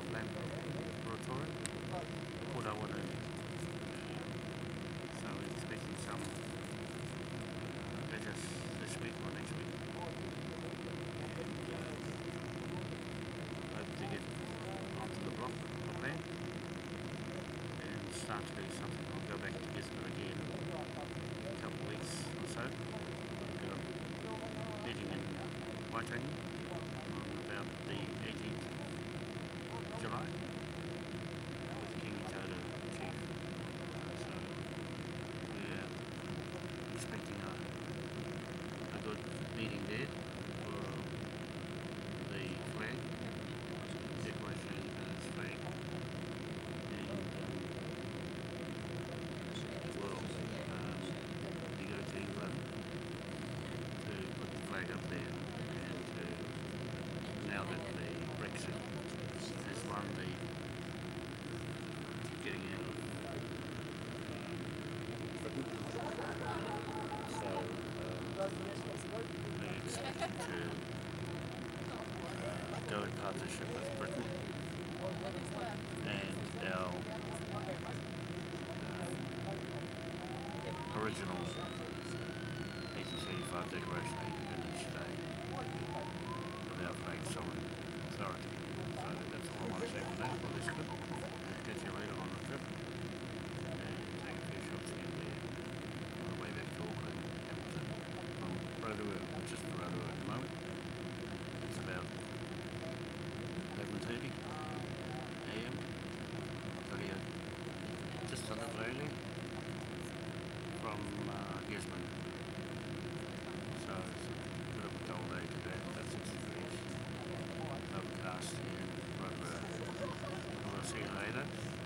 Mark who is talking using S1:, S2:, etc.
S1: Auckland, Rotorua, Rotorua. So we're expecting some letters this week or next week. Hope to get onto the block of land and start to do something. I'll go back to Gisborne again in a couple of weeks or so. Got a meeting in Waitangi on about the 18th of July with Kingi Toda Chief. So we're expecting a good meeting there for the flag, decoration of his flag, and we'll we go to England to put the flag up there, and now that the Brexit has won the getting out of so we're expecting to go in partnership with Britain and our original 1835 Declaration of Independence Day with our flag sovereign authority. So that's all I want to say for that, for this clip. Catch you later on the trip and take a few shots again there on the way back to Auckland, Hamilton, from Rotorua, just for Rotorua at the moment. It's about 11:30 AM, just a little early from Gisborne. So it's a bit of a cold day today, about 6 degrees, overcast here in Rotorua. We'll see you later.